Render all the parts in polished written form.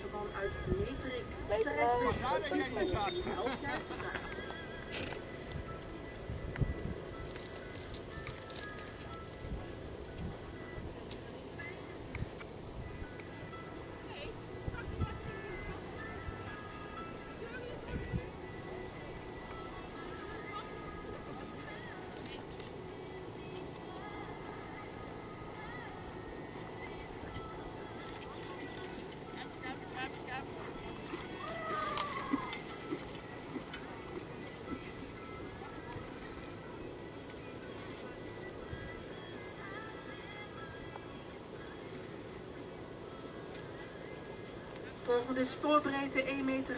Houteman uit Meterik. Zij heeft volgende spoorbreedte 1,59 meter.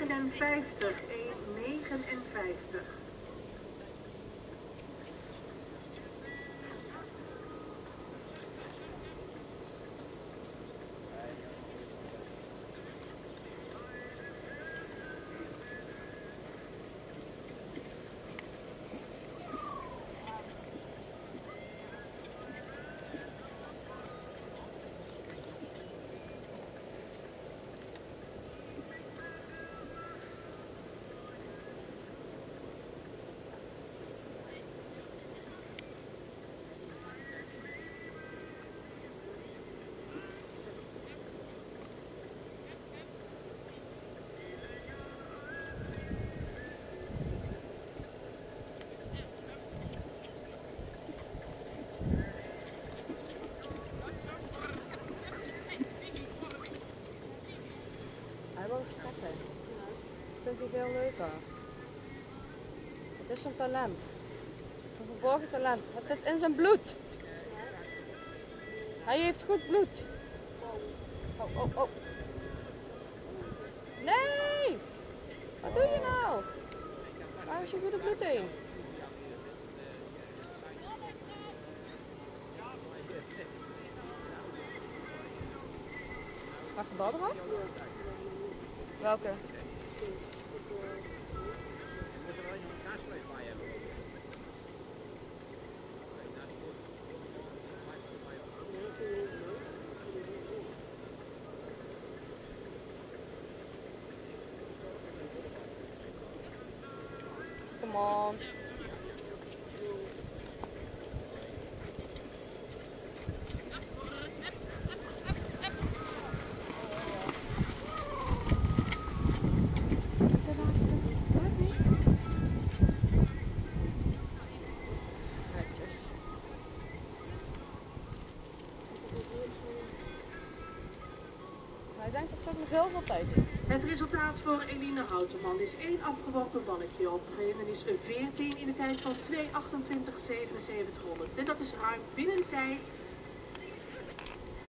1,59. Dat vind ik veel leuker. Het is een talent. Een verborgen talent. Het zit in zijn bloed. Hij heeft goed bloed. Oh, oh, oh. Nee! Wat doe je nou? Waar is je goede bloed heen? Mag de bal eraf? Welke? Come on. Hij denkt dat het nog heel veel tijd is. Het resultaat voor Eline Houteman is 1 afgeworpen balletje op. Hindernis 14 in de tijd van 2:28,77. En dat is ruim binnen tijd